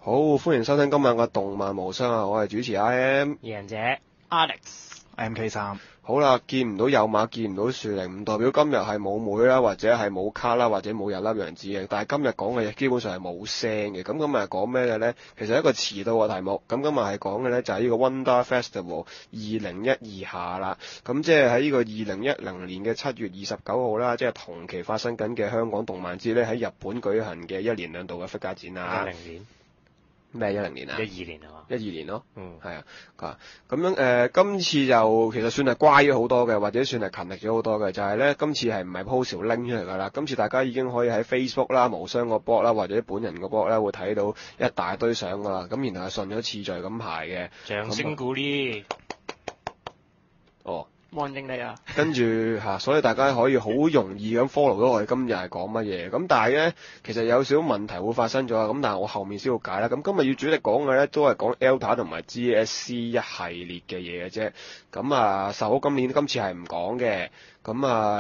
好，歡迎收聽今晚嘅動漫無雙啊！我係主持 IM， 贏者 Alex，MK3。 好啦，見唔到有馬，見唔到樹靈，唔代表今日係冇妹啦，或者係冇卡啦，或者冇日粒楊子嘅。但係今日講嘅嘢基本上係冇聲嘅。咁今日講咩嘅咧？其實係一個遲到嘅題目。咁今日係講嘅咧就係呢個 Wonder Festival 2012下啦。咁即係喺呢個2010年嘅7月29號啦，即係同期發生緊嘅香港動漫節咧喺日本舉行嘅1年2度嘅 figure 展啊。 10年。 咩10年啊 12年係嘛 ？12年咯， 嗯， 係啊，咁樣今次就其實算係乖咗好多嘅，或者算係勤力咗好多嘅，就係咧今次係唔係 post 條 link 出嚟㗎啦？今次大家已經可以喺 Facebook 啦、無雙個 blog 啦，或者本人個 blog 啦，會睇到一大堆相㗎啦。咁然後係順咗次序咁排嘅， 掌聲鼓勵。 哦。 歡迎你啊！ 跟住所以大家可以好容易咁 follow 到我哋今日係講乜嘢。咁但係咧，其實有少少問題會發生咗啊。咁但係我後面先要解啦。咁今日要主力講嘅咧，都係講 Alta 同埋 GSC 一系列嘅嘢嘅啫。咁壽今次係唔講嘅。咁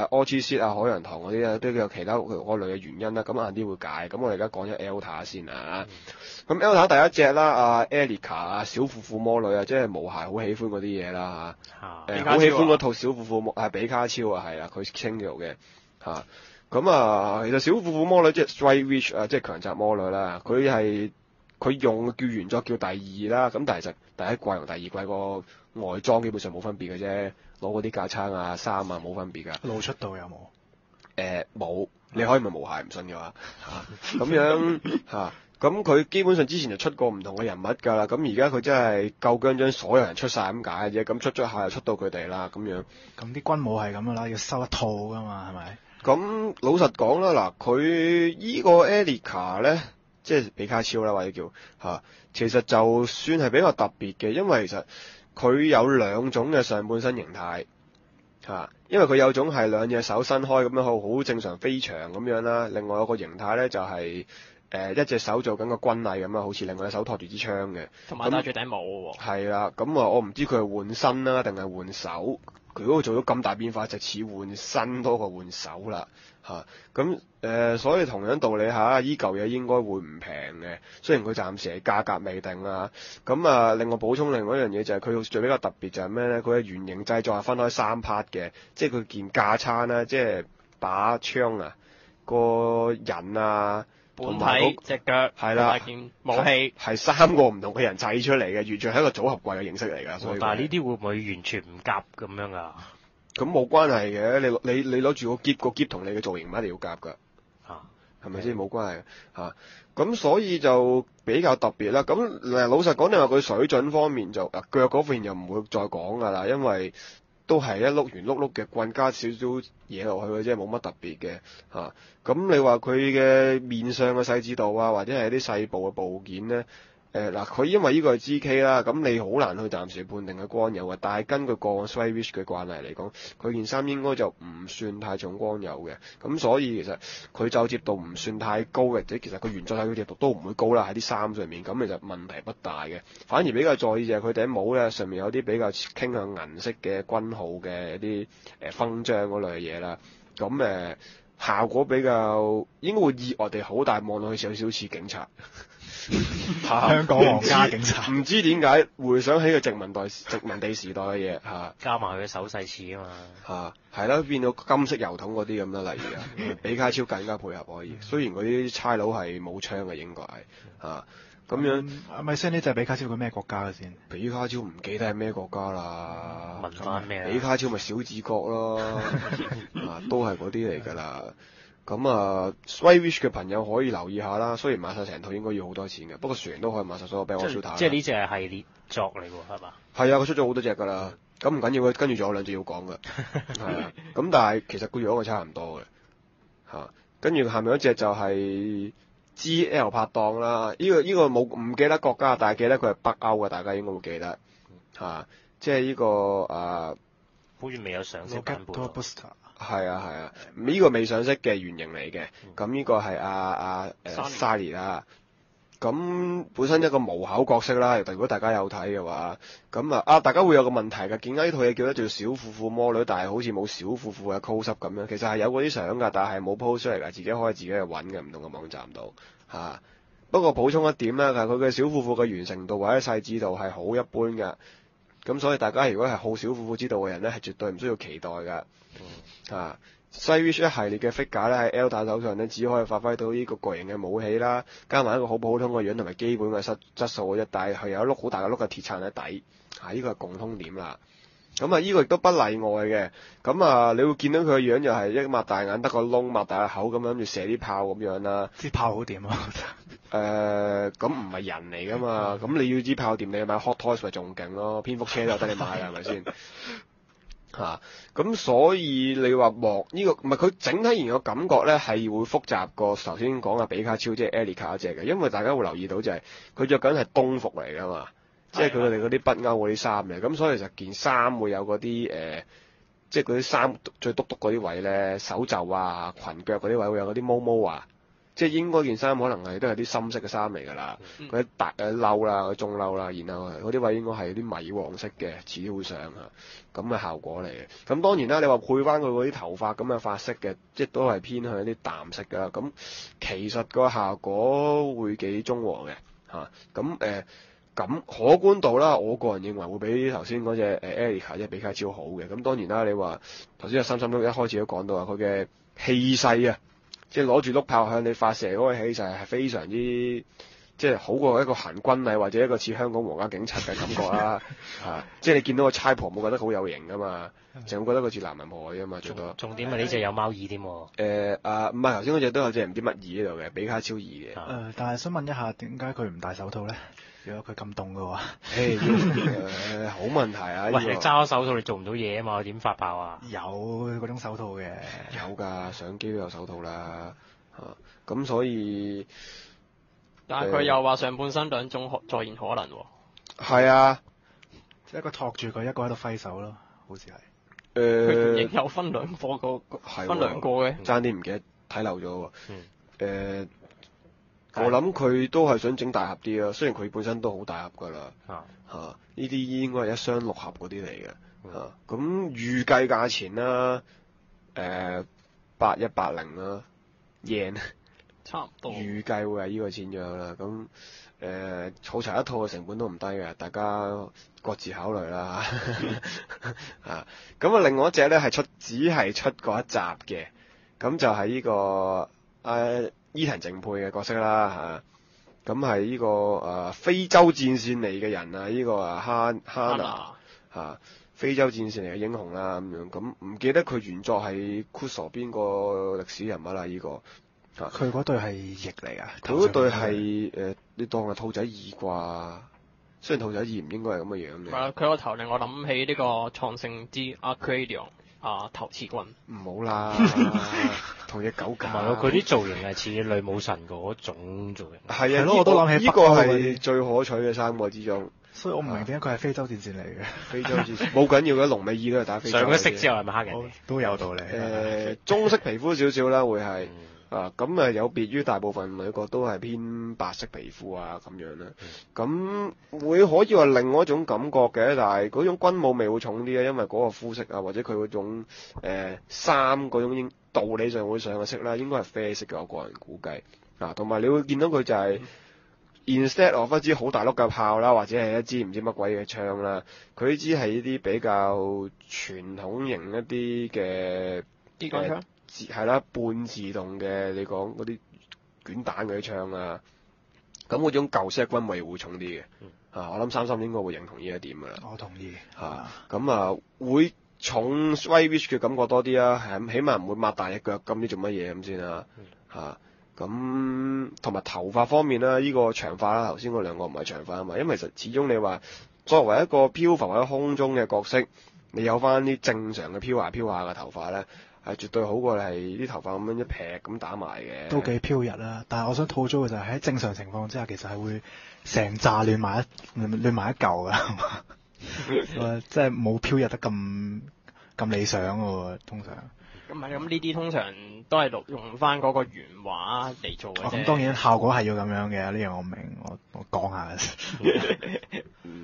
OGC 海洋堂嗰啲啊，都有其他嗰類嘅原因啦。咁晏啲會解。咁我哋而家講咗 Alta 先啊。咁 Alta 第一隻啦，Erica 啊，小婦婦魔女啊，即係無鞋好喜歡嗰啲嘢啦好喜歡嗰套小婦婦魔係比卡超啊，係啦，佢稱叫嘅嚇。其實小婦婦魔女即係 Straight Witch 啊，即係強襲魔女啦。佢用叫原作叫第二啦。咁但係其實第一季同第二季個外裝基本上冇分別嘅啫，攞嗰啲架撐啊、衫啊冇分別㗎。 露出度有冇？ 冇，你可以咪無鞋唔信嘅話咁樣嚇。咁佢基本上之前就出過唔同嘅人物㗎啦，咁而家佢真係夠薑將所有人出晒咁解嘅啫，咁出下又出到佢哋啦咁樣。 咁啲軍武係咁㗎啦，要收一套㗎嘛，係咪？ 咁老實講啦，嗱佢依個 Erica 咧，即係比卡超啦或者叫其實就算係比較特別嘅，因為其實佢有兩種嘅上半身形態因為佢有種係兩隻手伸開咁樣好正常飛翔咁樣啦，另外有個形態咧就係、一隻手做緊個軍禮咁啊，好似另外一隻手托住支槍嘅， 同埋戴住頂帽喎。 係啦，咁我唔知佢係換身啦定係換手，佢嗰個做咗咁大變化，就似換身多過換手啦所以同樣道理依舊嘢應該會唔平嘅，雖然佢暫時係價格未定啊。另外補充另外一樣嘢就係佢最比較特別就係咩咧？佢嘅原型製作係分開3 part 嘅，即係佢件架撐啦，即係把槍啊，個人啊。 本體隻腳係啦，件武器係3個唔同嘅人砌出嚟嘅，完全係一個組合櫃嘅形式嚟㗎。所以但係呢啲會唔會完全唔夾咁樣㗎？ 咁冇關係嘅，你攞住個篋同你嘅造型唔一定要夾㗎，係咪先？冇關係咁所以就比較特別啦。咁老實講，你話佢水準方面就腳嗰邊又唔會再講㗎啦，因為都係一碌圓碌碌嘅棍加少少嘢落去嘅啫，冇乜特別嘅咁你話佢嘅面上嘅細緻度啊，或者係啲細部嘅部件咧？佢因為呢個係 GK 啦，咁你好難去暫時判定佢光柔嘅。但係根據過往 Straight Witch 嘅慣例嚟講，佢件衫應該就唔算太重光柔嘅。咁所以其實佢就接度唔算太高嘅，即其實佢原作嘅接度都唔會高啦，喺啲衫上面，咁其實問題不大嘅。反而比較在意就係佢頂帽咧，上面有啲比較傾向銀色嘅軍號嘅一啲勳章嗰類嘅嘢啦。咁效果比較應該會意外地好，但係望落去有少少似警察。 香港皇家警察， 唔知點解回想起個殖民地時代嘅嘢加埋佢嘅手勢似啊嘛係啦，變到金色油桶嗰啲咁啦，例如比卡超更加配合可以。雖然嗰啲差佬係冇槍嘅，應該係咁樣。 咪先呢隻比卡超佢咩國家嘅先？ 比卡超唔記得係咩國家啦。 問翻咩？ 比卡超咪小子國咯，都係嗰啲嚟㗎啦。Straight Witch 嘅朋友可以留意下啦。雖然買晒成套應該要好多錢嘅，不過船都可以買晒所有 Bell Shooter。 即係呢隻係系列作嚟喎，係嘛？ 係啊，佢出咗好多隻㗎啦。咁唔緊要嘅，跟住仲有2隻要講㗎。係啊。咁但係其實個樣係差唔多嘅跟住下面嗰隻就係 GL 拍檔啦。呢個冇唔記得國家，但係記得佢係北歐嘅，大家應該會記得即係呢個好似未有上色版本。 係啊，呢個未上色嘅原型嚟嘅。咁呢個係Sally 啦。咁本身一個無口角色啦，如果大家有睇嘅話，咁大家會有個問題嘅，見解呢套嘢叫得做小婦婦魔女，但係好似冇小婦婦嘅 close up 咁樣。其實係有嗰啲相㗎，但係冇 post 出嚟㗎，自己可以自己去揾嘅，唔同嘅網站度不過補充一點啦，佢嘅小褲褲嘅完成度或者細緻度係好一般㗎。咁所以大家如果係好小褲褲之道嘅人咧，係絕對唔需要期待㗎。Swish 一系列嘅 figure 咧喺 Elta 手上咧，只可以發揮到呢個巨型嘅武器啦，加埋一個好普通嘅樣同埋基本嘅質素嘅啫，但係佢有一碌好大嘅碌嘅鐵撐喺底，呢個係共通點啦。咁呢個亦都不例外嘅。咁你會見到佢嘅樣就係一擘大眼得個窿，擘大個口咁樣，諗住射啲炮咁樣啦。 支炮好掂啊！ 咁唔係人嚟㗎嘛，咁你要支炮掂，你買 Hot Toys 咪仲勁咯，蝙蝠車都有得你買㗎，係咪先？咁所以你話呢個唔係佢整體而言嘅感覺咧，係會複雜過頭先講嘅比卡超即係 Elika 嗰隻嘅，因為大家會留意到就係佢着緊係冬服嚟㗎嘛，即係佢哋嗰啲北歐嗰啲衫嚟，咁所以其實件衫會有嗰啲即係嗰啲衫最篤篤嗰啲位咧，手袖啊、裙腳嗰啲位會有嗰啲毛毛啊。即係應該件衫可能都係啲深色嘅衫嚟㗎啦，嗰啲大褸啦、嗰啲中褸啦，然後嗰啲位應該係啲米黃色嘅紙好上咁嘅效果嚟嘅。咁當然啦，你話配翻佢嗰啲頭髮咁嘅髮色嘅，即係都係偏向一啲淡色㗎。咁其實個效果會幾中和嘅咁可觀度啦，我個人認為會比頭先嗰隻Elika即係比卡超好嘅。咁當然啦，你話頭先阿三都一開始都講到佢嘅氣勢啊。即係攞住碌炮向你發射嗰個氣勢係非常之，即係好過一個行軍禮或者一個似香港皇家警察嘅感覺啦。即係你見到個差婆冇覺得好有型㗎嘛，淨會覺得佢似男人婆㗎嘛，最多。 重點係呢隻有貓耳添喎。 唔係頭先嗰隻都有隻唔知乜耳喺度嘅，比卡超耳嘅。 但係想問一下，點解佢唔戴手套咧？如果佢咁凍嘅話， 好問題啊！ 喂，你揸咗手套你做唔到嘢啊嘛，點發炮啊？ 有嗰種手套嘅， 有㗎，相機都有手套啦。咁所以， 但係佢又話上半身兩種再現可能喎。 係啊， 即係一個托住佢，一個喺度揮手咯，好似係。 佢亦有分兩個分兩個嘅。 爭啲唔記得睇漏咗喎。我諗佢都係想整大盒啲咯，雖然佢本身都好大盒㗎啦。呢啲應該係一箱6盒嗰啲嚟嘅。咁預計價錢啦，8180啦，yen， 差唔多。 預計會係呢個錢樣啦。咁儲齊一套嘅成本都唔低嘅，大家各自考慮啦。咁另外一隻咧只係出過一集嘅，咁就係呢個伊藤靜配嘅角色啦咁係呢個非洲戰線嚟嘅人啊，呢個哈娜非洲戰線嚟嘅英雄啦咁樣，咁唔記得佢原作係 Kuso 邊個歷史人物啦呢個。 佢嗰對係翼嚟啊！ 佢嗰對係你當係兔仔耳啩？雖然兔仔耳唔應該係咁嘅樣嘅。 係啦，佢個頭令我諗起呢個創聖之 Arcadion 頭刺軍。 唔好啦，同隻狗夾。 唔係佢啲造型係似女武神嗰種造型。 係啊， 咯，我都諗起呢個係最可取嘅3個之中。 所以我唔明點解佢係非洲戰線嚟嘅。 非洲戰線冇緊要嘅，龍尾耳都係打非洲。 上咗色之後係咪黑人？ 都有道理。 棕色皮膚少少啦，會係。咁有別於大部分女角都係偏白色皮膚咁樣啦。咁會可以話另外一種感覺嘅，但係嗰種軍武味會重啲啊，因為嗰個膚色或者佢嗰種衫嗰種道理上會上嘅色啦，應該係啡色嘅，我個人估計。同埋你會見到佢就係 instead of 一支好大碌嘅炮啦，或者係一支唔知乜鬼嘅槍啦，佢呢支係呢啲比較傳統型一啲嘅機關槍。 係啦，半自動嘅，你講嗰啲捲彈嗰啲槍啊，咁嗰種舊式軍味會重啲嘅。我諗三應該會認同呢一點㗎啦。 我同意。 咁會重 Swish 嘅感覺多啲啊，起碼唔會擘大隻腳咁，啲做乜嘢咁先啊。咁同埋頭髮方面啦，呢個長髮啦，頭先嗰兩個唔係長髮啊嘛，因為其實始終你話作為一個漂浮喺空中嘅角色，你有翻啲正常嘅飄下嘅頭髮咧。係絕對好過係啲頭髮咁樣一劈咁打埋嘅， 都幾飄逸啦。但係我想吐槽嘅就係喺正常情況之下，其實係會成紮亂埋一嚿㗎，即係冇飄逸得咁理想喎，通常。 咁呢啲通常都係用翻嗰個原畫嚟做嘅啫。 咁當然效果係要咁樣嘅，呢樣我明，我講下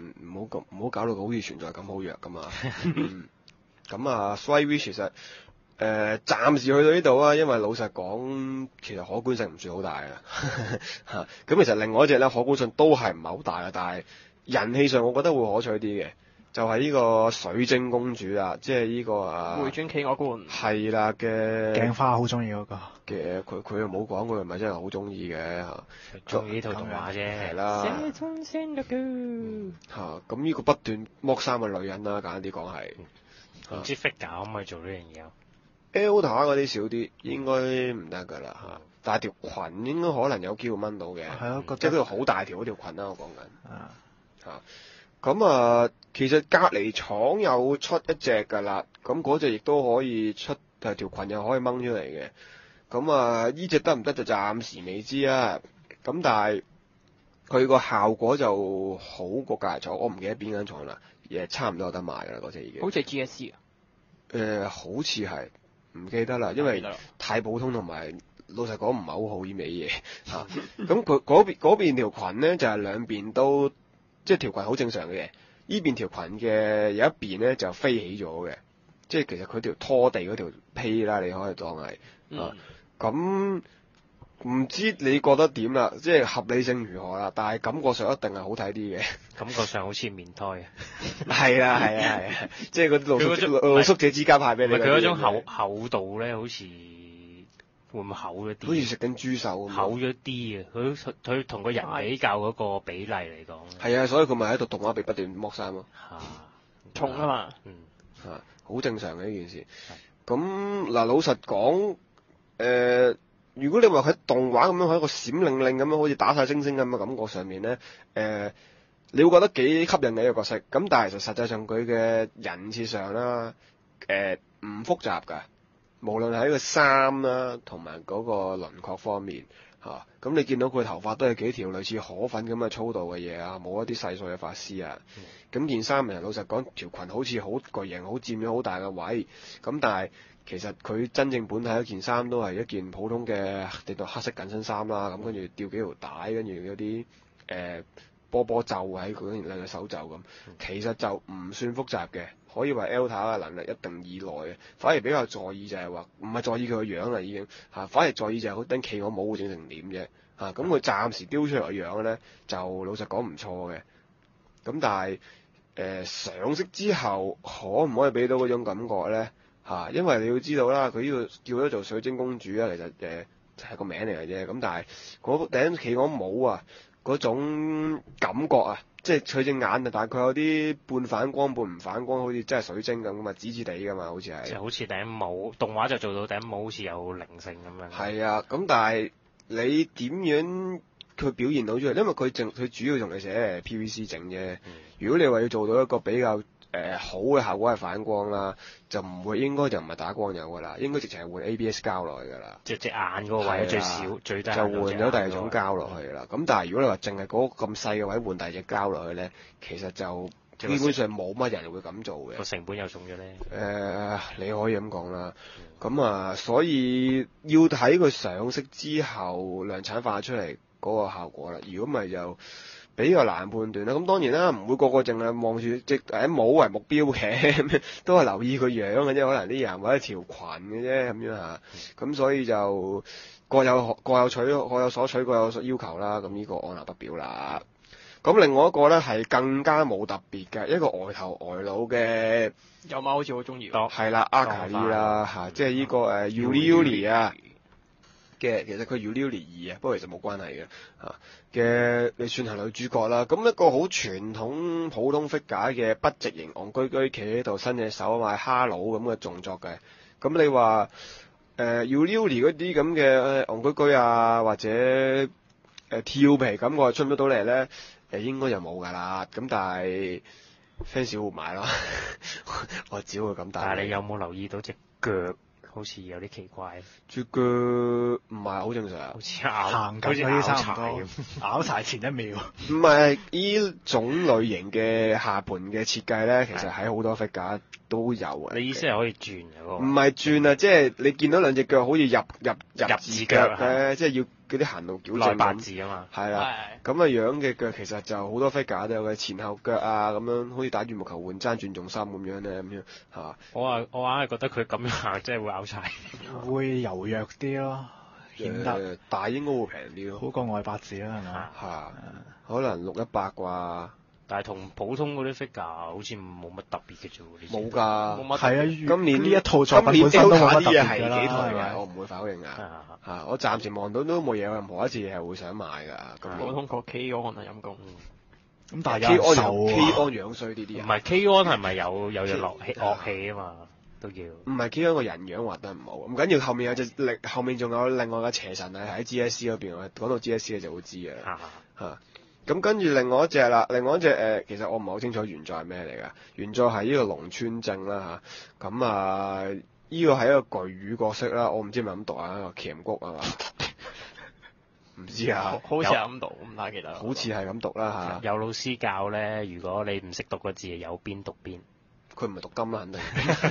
唔好搞到佢好似存在感好弱㗎嘛。咁Swish 其實暫時去到呢度啊，因為老實講，其實可觀性唔算好大啊。嚇，咁其實另外一隻咧可觀性都係唔係好大嘅，但係人氣上我覺得會可取啲嘅，就係呢個水晶公主啦，即係呢個回轉企鵝冠。 係啦嘅鏡花好中意嗰個。 嘅，佢又冇講佢係咪真係好中意嘅嚇， 中意呢套動畫啫。 係啦。嚇，咁呢個不斷剝衫嘅女人啦，簡單啲講係。 唔知 figure 可唔可以做呢樣嘢啊 Elta 嗰啲少啲，應該唔得㗎啦嚇。但係條裙應該可能有機會掹到嘅。 係咯， 即係嗰條好大條嗰條裙啦，我講緊。 啊。 嚇，咁其實隔離廠有出一隻㗎啦，咁嗰隻亦都可以出，條裙又可以掹出嚟嘅。咁呢隻得唔得就暫時未知啊。咁但係佢個效果就好過隔離廠，我唔記得邊間廠啦，差唔多有得賣㗎啦嗰隻已經。 好似係 GSC 啊。 好似係，唔記得啦，因為太普通同埋老實講唔係好好呢味嘢嚇。咁佢嗰邊條裙咧就係兩邊都，即係條裙好正常嘅。呢邊條裙嘅有一邊咧就飛起咗嘅，即係其實佢條拖地嗰條披啦，你可以當係啊。咁唔知你覺得點啦？即係合理性如何啦？但係感覺上一定係好睇啲嘅。 感覺上好似棉胎啊！ 係啊，即係嗰啲露宿者之家派俾你。 佢嗰種厚度咧，好似會唔會厚咗啲？ 好似食緊豬手咁。 厚咗啲啊！佢同個人比較嗰個比例嚟講。 係啊，所以佢咪喺度動畫被不斷剝衫咯。 重啊嘛。 好正常嘅呢件事。咁嗱，老實講，如果你話喺動畫咁樣喺一個閃靈靈咁樣，好似打晒星星咁嘅感覺上面咧，你會覺得幾吸引嘅一個角色。咁但係實際上佢嘅人設上啦，唔複雜㗎。無論喺個衫啦，同埋嗰個輪廓方面嚇，咁你見到佢頭髮都係幾條類似河粉咁嘅粗度嘅嘢啊，冇一啲細碎嘅髮絲啊。咁件衫人老實講，條裙好似好巨型，好佔咗好大嘅位。咁但係其實佢真正本體一件衫都係一件普通嘅黑色緊身衫啦。咁跟住吊幾條帶，跟住有啲波波袖喺佢兩隻手袖咁，其實就唔算複雜嘅，可以話 Elta 嘅能力一定以內嘅。反而比較在意就係話，唔係在意佢個樣啦已經嚇，反而在意就係好頂企鵝帽會整成點啫嚇。咁佢暫時雕出嚟個樣咧，就老實講唔錯嘅。咁但係上色之後可唔可以俾到嗰種感覺咧嚇？因為你要知道啦，佢呢個叫咗做水晶公主啊，其實係個名嚟嘅啫。咁但係嗰頂企鵝帽啊，嗰種感覺啊，即係佢隻眼啊，大概有啲半反光半唔反光，好似真係水晶咁啊，紫紫地㗎嘛，好似係。 就好似頂帽，動畫就做到頂帽好似有靈性咁樣。 係啊，咁但係你點樣佢表現到出嚟？因為佢主要同你寫 PVC 整啫。如果你話要做到一個比較好嘅效果係反光啦，就應該就唔係打光油㗎啦，應該直情係換 ABS 膠落去㗎啦。 隻眼嗰個位最少最低。 就換咗第二種膠落去啦。咁但係如果你話淨係嗰咁細嘅位換第二隻膠落去咧，其實就基本上冇乜人會咁做嘅。 個成本又重咗咧。 你可以咁講啦。咁所以要睇佢上色之後量產化出嚟嗰個效果啦。如果唔係就比較難判斷啦。咁當然啦，唔會個個淨係望住隻帽為目標嘅，都係留意佢樣嘅啫。可能啲人或者條裙嘅啫咁樣嚇。咁所以就各有所取，各有所要求啦。咁呢個按捺不表啦。咁另外一個咧係更加冇特別嘅一個呆頭呆腦嘅， 有貓好似好中意。 係啦，Akari啦嚇，即係呢個Uliuli 啊嘅，其實佢 Uliuli 2啊，不過其實冇關係嘅嚇嘅，你算係女主角啦。咁一個好傳統普通 figure 嘅筆直型戇居居企喺度伸隻手啊，賣哈佬咁嘅動作嘅。咁你話Uliuli 嗰啲咁嘅戇居居啊，或者跳皮感覺出唔出到嚟咧？應該就冇㗎啦，咁但係 fans 會買咯，我只會咁答。 但係你有冇留意到隻腳好似有啲奇怪？ 隻腳唔係好正常， 好似行緊嗰啲差唔多，拗柴前一秒。 唔係呢種類型嘅下盤嘅設計咧，其實喺好多 figure 都有啊。 你意思係可以轉嘅嗰個？ 唔係轉啊，即係你見到兩隻腳好似入字腳咧，即係要啲行路矯內正咁， 八字啊嘛， 係啦。咁嘅樣嘅腳其實就好多 figure 都有嘅前後腳啊，咁樣好似打羽毛球換爭轉重心咁樣咧，咁樣嚇。 我硬係覺得佢咁樣行真係會拗柴。 會柔弱啲咯，顯得但係應該會平啲咯， 好過外八字啦，係咪？ 嚇，可能618啩。 但係同普通嗰啲 figure 好似冇乜特別嘅啫喎， 冇㗎， 冇乜係啊， 今年呢一套作品本身都冇乜特別㗎啦， 幾台係咪嘅，我唔會否認啊。嚇，我暫時望到都冇嘢，任何一次係會想買㗎。咁普通個 K 可能陰公。 咁但係 K 有人 on 受 K 啊 on 樣衰啲啲啊， 唔係 K-On 係咪有隻樂器啊嘛，都叫。 唔係 K on 個人樣畫得唔好，唔緊要。後面有隻後面仲有另外嘅邪神係喺 GSC 嗰邊，講到 GSC 你就會知㗎啦。嚇。咁跟住另外一隻啦，另外一隻其實我唔係好清楚原作係咩嚟㗎。原作係呢個龍川正啦嚇，咁呢個係一個巨魚角色啦，我唔知係咪咁讀啊，鉗谷係嘛？唔知啊， 好似係咁讀，唔太記得。 好似係咁讀啦嚇。 有老師教咧，如果你唔識讀個字，有邊讀邊。 佢唔係讀金啦，肯定。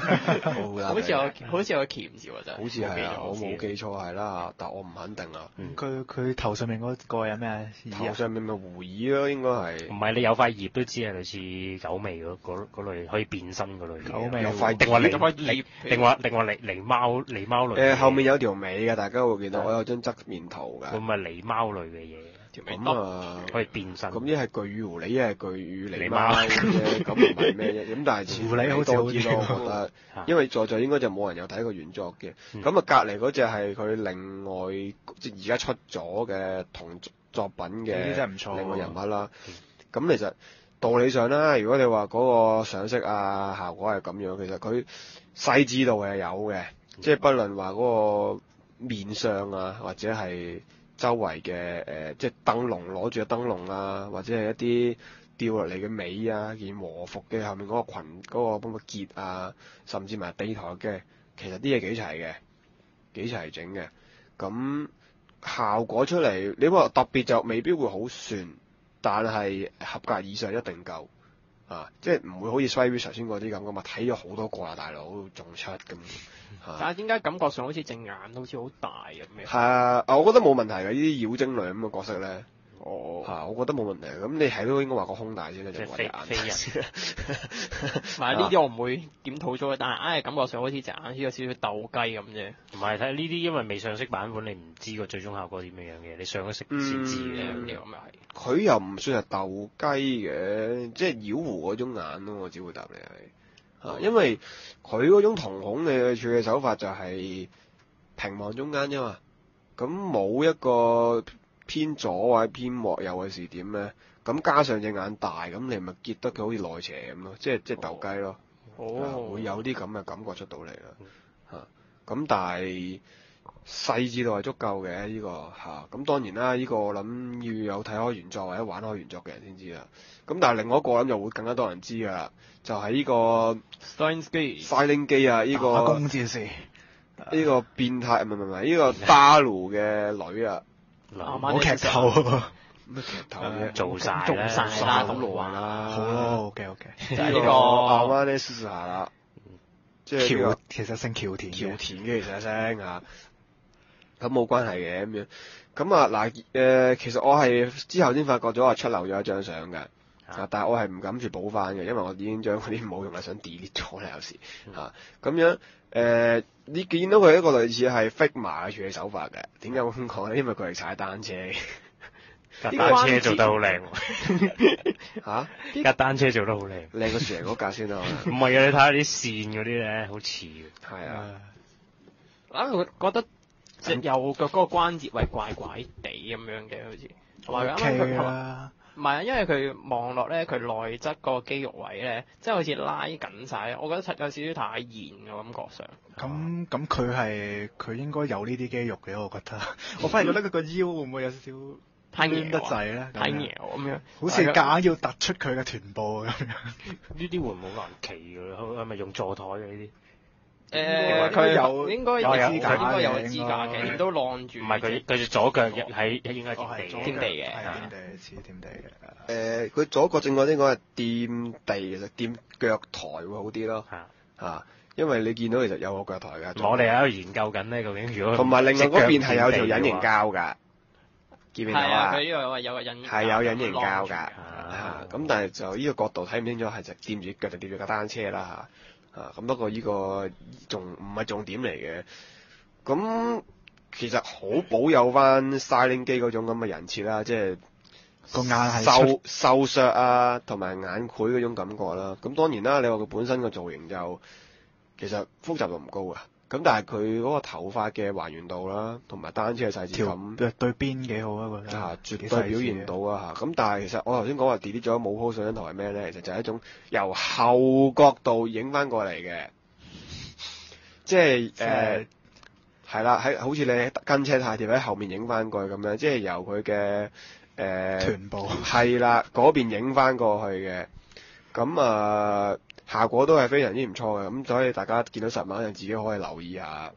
好似有個鉗字喎，真係。 好似係啊，我冇記錯係啦，但我唔肯定啊。 佢頭上面嗰個有咩？ 頭上面咪狐耳咯，應該係。 唔係你有塊葉都知係類似狗尾嗰類可以變身嗰類。 狗尾有塊定話葉定話狸貓類。 後面有條尾嘅，大家會見到我有張側面圖㗎。 會唔係狸貓類嘅嘢？ 咁可以變身。 咁一係巨魚狐狸，一係巨魚狸貓啫，咁唔係咩啫？咁但係狐狸好似多啲咯，我覺得。因為在座應該就冇人有睇過原作嘅。咁隔離嗰隻係佢另外即係而家出咗嘅同作品嘅真係唔錯另外人物啦。咁其實道理上啦，如果你話嗰個上色啊效果係咁樣，其實佢細緻度係有嘅，即係不論話嗰個面相啊，或者係周圍嘅即係燈籠攞住嘅燈籠啊，或者係一啲掉落嚟嘅尾啊，件和服嘅後面嗰個裙嗰個咁嘅結啊，甚至埋地台嘅，其實啲嘢幾齊嘅，幾齊整嘅。咁效果出嚟，你話特別就未必會好算，但係合格以上一定夠啊！即係唔會好似 Sway 頭先嗰啲咁噶嘛，睇咗好多個啦，大佬仲出咁。 但係點解感覺上好似隻眼好似好大咁嘅？ 係啊，我覺得冇問題嘅，呢啲妖精類咁嘅角色咧。 哦， 我覺得冇問題。咁你係都應該話個胸大先啦，就話隻眼。 唔係呢啲我唔會檢討咗嘅，但係感覺上好似隻眼好似有少少鬥雞咁啫。 唔係睇呢啲，因為未上色版本，你唔知個最終效果點樣樣嘅，你上咗色先知嘅。咁又係。 佢又唔算係鬥雞嘅，即係妖狐嗰種眼咯，我只會答你係。因為佢嗰種瞳孔嘅處理手法就係平望中間啫嘛，咁冇一個偏左或者偏右嘅視點咧，咁加上隻眼大，咁你咪結得佢好似內邪咁咯，即係鬥雞咯，會有啲咁嘅感覺出到嚟啦，咁但係細緻度係足夠嘅呢個咁當然啦，呢個我諗要有睇開原作或者玩開原作嘅人先知啦，咁但係另外一個我諗就會更加多人知㗎啦，就係呢個 Silent 機啊，呢個打工戰士， 呢個變態唔係呢個 Daru 嘅女啊。 冇劇透， 咩劇透啫？ 做晒啦， 咁耐啦。 好咯，OK。 就係呢個阿灣呢 Susa 啦，即係橋，其實姓橋田嘅，其實聲啊，咁冇關係嘅咁樣。咁啊嗱其實我係之後先發覺咗話出漏咗一張相嘅，但係我係唔敢住補翻嘅，因為我已經將嗰啲冇用嘅相 delete 咗啦，有時咁樣。你見到佢一個類似係 Figma 嘅處理手法嘅，點解會咁講咧？因為佢係踩單車， 架單車做得好靚喎。架單車做得好靚， 靚過樹嚟嗰架先啦。 唔係啊，你睇下啲線嗰啲咧，好似嘅。 係啊， 我覺得隻右腳嗰個關節位怪怪地咁樣嘅，好似。 OK 啦。 唔係啊，因為佢望落咧，佢內側個肌肉位咧，即係好似拉緊晒，我覺得有少少太嚴嘅感覺上。 咁佢應該有呢啲肌肉嘅，我覺得。我反而覺得佢個腰會唔會有少少太攣得滯咧？ 太搖咁樣， 好似夾硬要突出佢嘅臀部咁樣。 呢啲會唔會好難企㗎？係咪用座台嘅呢啲？ 佢應該有支架，應該有支架嘅，亦都晾住。 唔係佢隻左腳喺應該掂地嘅， 掂地似掂地嘅。 佢左腳正確啲講係掂地，其實掂腳台會好啲咯。因為你見到其實有個腳台㗎。 我哋喺度研究緊咧，究竟如果同埋另外嗰邊係有條隱形膠㗎。 見唔見到係啊， 啊？ 佢呢個有個隱形係有隱形膠㗎， 啊咁但係就呢個角度睇唔清楚，係就掂住腳就掂住架單車啦咁不過呢個仲唔係重點嚟嘅，咁其實好保有翻 styling 機嗰種咁嘅人設啦，即係個眼係瘦削啊，同埋眼攰嗰種感覺啦。咁當然啦，你話佢本身個造型就其實複雜度唔高啊。咁但係佢嗰個頭髮嘅還原度啦，同埋單車嘅細緻感， 對邊幾好啊！覺得絕對表現到啊咁但係其實我頭先講話 delete 咗冇 po 相頭係咩咧？其實就係一種由後角度影翻過嚟嘅，即係係啦，好似你跟車太貼喺後面影翻過去咁樣，即係由佢嘅臀部係啦嗰邊影翻過去嘅，咁效果都係非常之唔錯嘅，咁所以大家見到實物就自己可以留意下。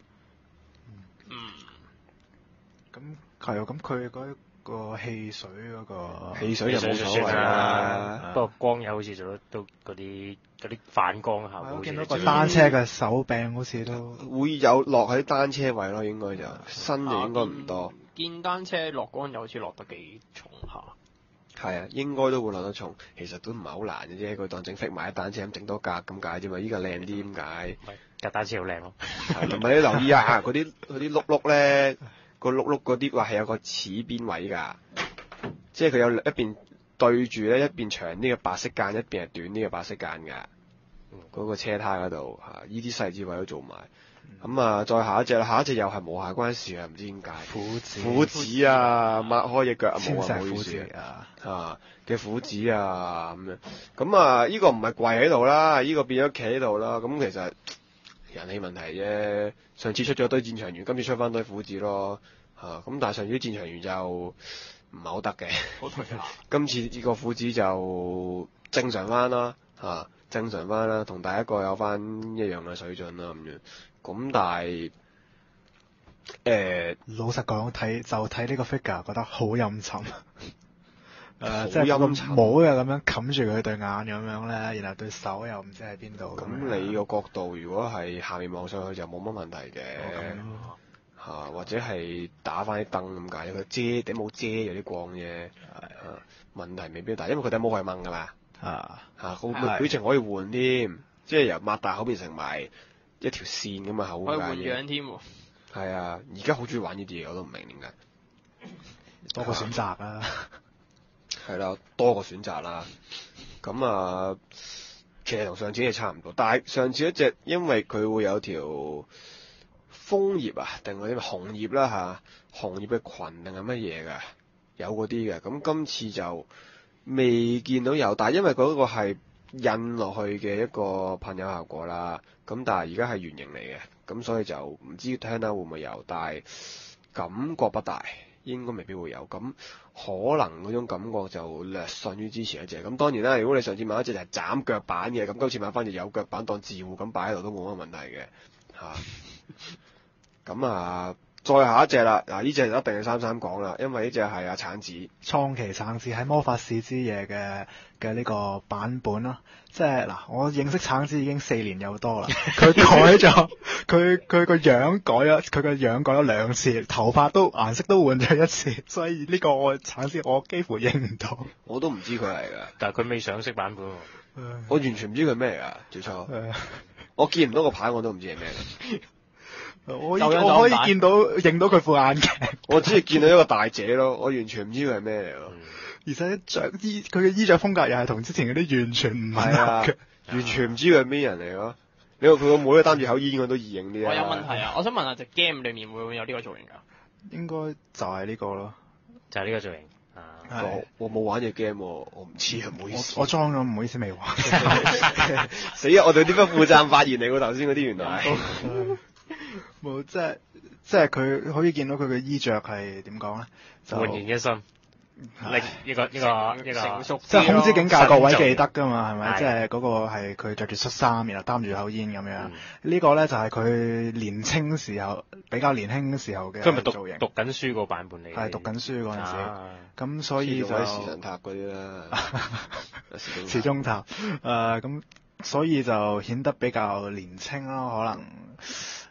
咁係啊，咁佢嗰個汽水嗰個汽水就冇所謂啦， 不過光友好似做得都嗰啲反光效果。 我見到個單車嘅手柄好似都會有落喺單車位咯，應該就新就應該唔多。 見單車落光又好似落得幾重下。 係啊，應該都會落得重，其實都唔係好難嘅啫，佢當整 fit 埋一單車咁整多格咁解啫嘛，依個靚啲點解？ 架單車好靚咯， 同埋你留意啊，嗰啲碌碌咧，個碌碌嗰啲話係有個齒邊位㗎，即係佢有一邊對住咧，一邊長啲嘅白色間，一邊係短啲嘅白色間㗎，嗰個車胎嗰度嚇，依啲細節位都做埋。咁再下一隻又係無瑕關事啊，唔知點解。虎子啊，擘開隻腳啊，冇啊，冇意思嘅虎子啊咁樣。咁依個唔係跪喺度啦，依個變咗企喺度啦。咁其實人氣問題啫。上次出咗堆戰場員，今次出翻堆虎子咯。咁但係上次啲戰場員就唔係好得嘅。 好頹啊！ 今次呢個虎子就正常翻啦，正常翻啦，同第一個有翻一樣嘅水準啦咁樣。咁但係老實講睇呢個 figure 覺得好陰沉，即係陰沉帽又咁樣冚住佢對眼咁樣咧，然後對手又唔知喺邊度。 咁你個角度如果係下面望上去就冇乜問題嘅，或者係打翻啲燈咁解，佢頂帽遮咗啲光啫，問題未必大，因為佢頂帽係掹㗎嘛，個表情可以換添，即係由擘大口變成埋一條線咁嘅口可以換樣添喎。 係啊，而家好中意玩呢啲嘢，我都唔明點解。 多個選擇啦。 係啦，多個選擇啦。咁其實同上次係差唔多，但係上次一隻因為佢會有條楓葉定係啲紅葉啦紅葉嘅裙定係乜嘢㗎？有嗰啲嘅。咁今次就未見到有，但係因為嗰個係印落去嘅一個噴油效果啦。咁但係而家係圓形嚟嘅，咁所以就唔知聽下會唔會有，但係感覺不大，應該未必會有。咁可能嗰種感覺就略遜於之前一隻。咁當然啦，如果你上次買一隻就係斬腳板嘅，咁今次買翻隻有腳板當自護咁擺喺度都冇乜問題嘅咁再下一隻啦，呢隻一定係三講啦，因為呢隻係阿橙子創奇橙子喺魔法使之夜嘅呢個版本咯，即係嗱，我認識橙子已經4年有多啦，佢改咗佢個樣改咗，佢個樣改咗2次，頭髮顏色都換咗1次，所以呢個橙子我幾乎認唔到， 我都唔知佢係㗎， 但係佢未上色版本喎， 我完全唔知佢咩嚟㗎，最初我見唔到個牌我都唔知係咩嚟。 我可以認到佢副眼鏡， 我只係見到一個大姐咯，我完全唔知佢係咩嚟咯。 而且佢嘅衣着風格又係同之前嗰啲完全唔係嘅， 完全唔知佢係咩人嚟咯。你話佢個妹都擔住口煙，我都易認啲我有問題啊！我想問下隻 game 裡面會唔會有呢個造型㗎？ 應該就係呢個咯， 就係呢個造型。 我冇玩隻 game，我唔知啊，唔好意思。 我裝咗，唔好意思未玩。 死啊！我對啲不負責任發言嚟喎，頭先嗰啲原來。 冇，即係佢可以見到佢嘅衣着係點講咧？ 煥然一新，一個成熟， 即係空之境界各位記得㗎嘛？係咪？即係嗰個係佢着住恤衫，然後擔住口煙咁樣。呢個咧就係佢年青時候比較年輕時候嘅造型。 佢咪讀緊書個版本嚟？ 係讀緊書嗰陣時，咁所以就時辰塔嗰啲啦， 時鐘塔咁所以就顯得比較年青咯，可能。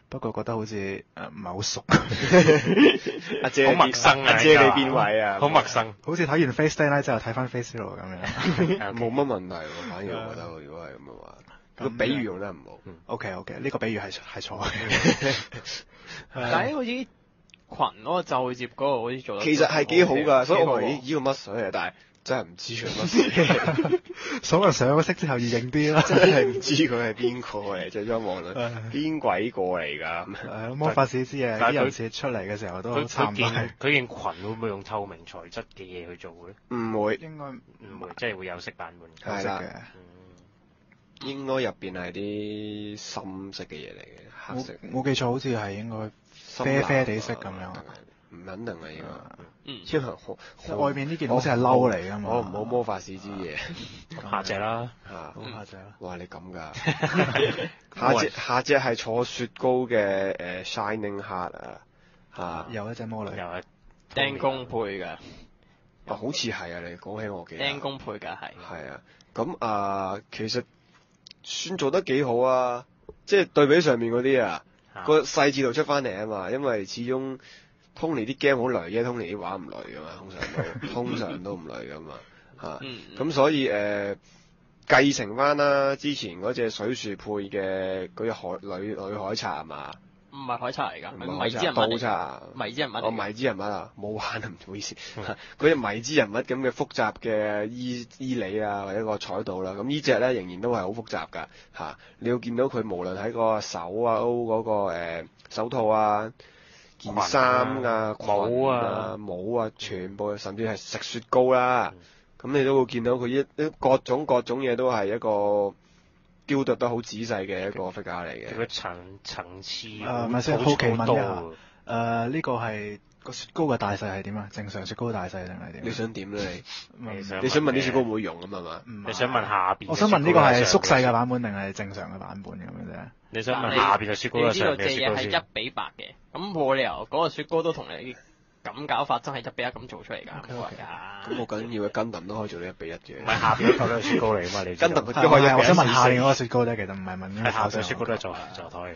不過覺得好似唔係好熟。 阿姐好陌生啊阿姐你邊位啊？ 好陌生。 好似睇完 Face Day 咧之後睇翻 Face Zero 咁樣。 冇乜問題喎，反而我覺得如果係咁嘅話，個比喻用得唔好。 OK，呢個比喻係錯嘅。 但係好似群嗰個就接嗰個好似做得其實係幾好㗎，所以我話幾好咦呢個乜水啊？但係真係唔知佢乜水， 所有上咗色之後要認啲啦。 真係唔知佢係邊個嚟，最終望到邊鬼個嚟㗎？ 係咯，魔法使之夜啲人設出嚟嘅時候都差唔多係。 佢件裙會唔會用透明材質嘅嘢去做咧？ 唔會， 應該唔會，即係會有色版本。 係啦嘅。 應該入邊係啲深色嘅嘢嚟嘅，黑色。 冇記錯，好似係應該深啡啡藍地色咁樣。 唔肯定啊，應該。因為外面呢件好似係褸嚟㗎嘛。 我唔好魔法使之夜。 下隻啦， 嚇， 好下隻啦。 哇！你咁㗎？下隻係坐雪糕嘅Shining Heart 啊，嚇。 有一隻魔女。 又係釘工配㗎， 好似係啊！你講起我記得。 釘工配㗎係。 係啊，咁其實算做得幾好啊！即係對比上面嗰啲啊，個細緻度出翻嚟啊嘛，因為始終 Tony 啲 game 好雷啫，Tony 啲畫唔雷噶嘛，通常都唔雷噶嘛嚇。咁所以繼承翻啦，之前嗰隻水樹配嘅嗰隻女海賊係嘛？ 唔係海賊嚟㗎， 唔係迷之人物刀嚟㗎。 賊。 迷之人物。 哦，迷之人物啊，冇玩啊，唔好意思。嗰隻迷之人物咁嘅複雜嘅衣理啊，或者個彩度啦，咁呢隻咧仍然都係好複雜㗎嚇。你要見到佢無論喺個手啊、嗰個手套啊、件衫啊、 帽啊、 帽啊，全部甚至係食雪糕啦，咁你都會見到佢各種嘢都係一個雕琢得好仔細嘅一個 figure 嚟嘅。 佢個層次咪先好奇問一下下， 呢個係個雪糕嘅大細係點啊？正常雪糕大細定係點？ 你想點咧？ 你你想問啲雪糕會唔會溶咁啊嘛？ 你想問下邊？ 我想問呢個係縮細嘅版本定係正常嘅版本咁樣啫？ 你想問下邊嘅雪糕定上邊嘅雪糕先？ 係1:8嘅，咁冇理由嗰個雪糕都同你咁搞法，真係1:1咁做出嚟㗎，冇係㗎。 咁我緊要嘅根揼都可以做到1:1嘅。 唔係下邊嗰個都係雪糕嚟㗎嘛？你根揼係我想問下邊嗰個雪糕咧，其實唔係問。 係下邊雪糕都係座台嘅。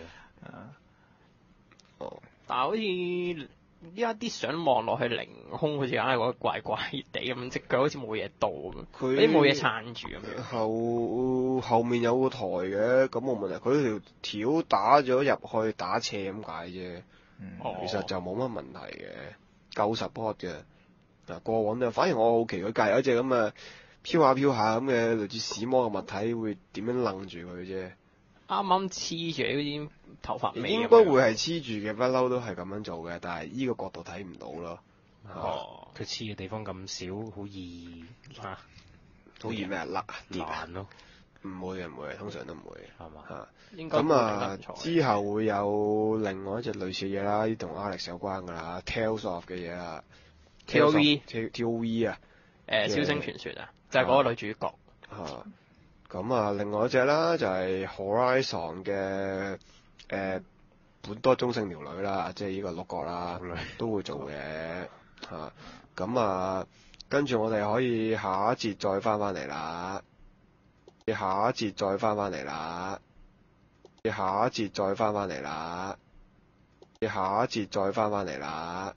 哦。 但係好似依家啲相望落去凌空，好似硬係覺得怪怪地咁，隻腳好似冇嘢到咁，好似冇嘢撐住咁樣。 後面有個台嘅，咁冇問題。佢條條打咗入去打斜咁解啫。其實就冇乜問題嘅，夠 support 嘅。嗱過往就反而我好奇佢隔離有一隻咁啊飄下飄下咁嘅類似屎魔嘅物體會點樣楞住佢啫？ 啱啱黐住嗰啲頭髮尾。 應該會係黐住嘅，不嬲都係咁樣做嘅，但係依個角度睇唔到咯。 佢黐嘅地方咁少，好易嚇， 好易咩甩爛咯。 唔會，通常都唔會係嘛嚇。 應該咁之後會有另外一隻類似嘢啦，啲同 Alex 有關㗎啦 ，Tales of 嘅嘢啦 ，TOV 啊， 超星傳說啊，就係嗰個女主角。 咁另外一隻啦就係 Horizon 嘅本多中性鳥女啦，即係呢個六角啦，都會做嘅嚇。咁跟住我哋可以下一節再翻嚟啦。下一節再翻嚟啦，下一節再翻嚟啦，下一節再翻嚟啦。